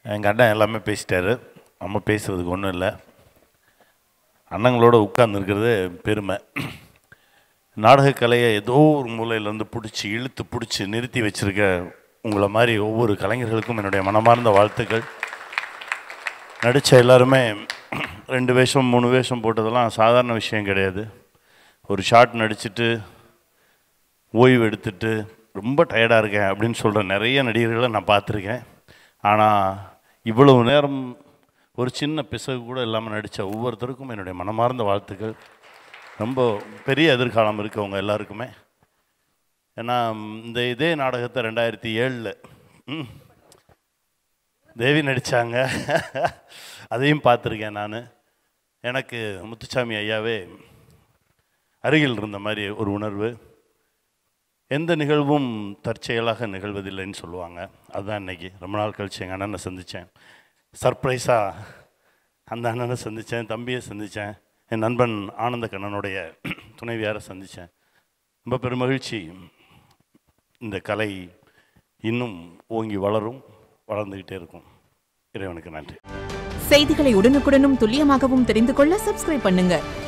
எங்கள் அண்ணன் எல்லாமே பேசிட்டாரு. நம்ம பேசுகிறதுக்கு ஒன்றும் இல்லை. அண்ணங்களோட உட்கார்ந்துருக்கிறது பெருமை. நாடகக்கலையை ஏதோ ஒரு மூலையிலேருந்து பிடிச்சி இழுத்து பிடிச்சி நிறுத்தி வச்சுருக்க உங்களை மாதிரி ஒவ்வொரு கலைஞர்களுக்கும் என்னுடைய மனமார்ந்த வாழ்த்துக்கள். நடித்த எல்லாருமே 2 வேஷம் 3 வேஷம் போட்டதெல்லாம் சாதாரண விஷயம் கிடையாது. ஒரு ஷார்ட் நடிச்சுட்டு ஓய்வு எடுத்துட்டு ரொம்ப டயர்டாக இருக்கேன் அப்படின்னு சொல்கிற நிறைய நடிகர்களை நான் பார்த்துருக்கேன். ஆனால் இவ்வளவு நேரம் ஒரு சின்ன பிசகு கூட இல்லாமல் நடித்த ஒவ்வொருத்தருக்கும் என்னுடைய மனமார்ந்த வாழ்த்துக்கள். ரொம்ப பெரிய எதிர்காலம் இருக்கவங்க எல்லாருக்குமே. ஏன்னா இதே நாடகத்தை 2007 தேவி நடித்தாங்க. அதையும் பார்த்துருக்கேன் நான். எனக்கு முத்துசாமி ஐயாவே அருகில் இருந்த மாதிரி ஒரு உணர்வு. எந்த நிகழ்வும் தற்செயலாக நிகழ்வதில்லைன்னு சொல்லுவாங்க. அதுதான் இன்றைக்கி ரொம்ப நாள் கழிச்சு எங்கள் அண்ணனை சந்தித்தேன். சர்ப்ரைஸாக அந்த அண்ணனை சந்தித்தேன், தம்பியை சந்தித்தேன், என் நண்பன் ஆனந்த கண்ணனுடைய துணைவியாரை சந்தித்தேன். ரொம்ப பெருமகிழ்ச்சி. இந்த கலை இன்னும் ஓங்கி வளரும், வளர்ந்துக்கிட்டே இருக்கும். இறைவனுக்கு நன்றி. செய்திகளை உடனுக்குடனும் துல்லியமாகவும் தெரிந்து கொள்ள சப்ஸ்கிரைப் பண்ணுங்க.